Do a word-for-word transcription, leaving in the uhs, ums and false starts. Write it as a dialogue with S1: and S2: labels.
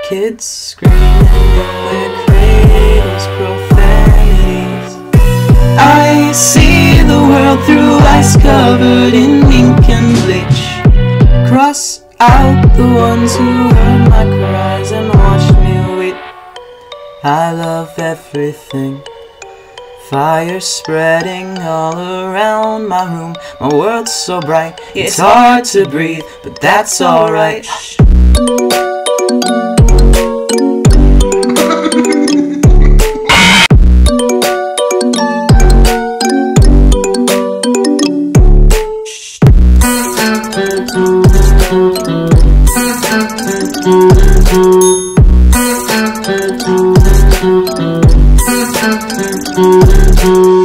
S1: Kids screaming in their cradles, profanities. I see the world through ice covered in ink and bleach. Cross out the ones who heard my cries and watched me weep. I love everything. Fire spreading all around my room. My world's so bright, it's hard to breathe, but that's alright. Thank you.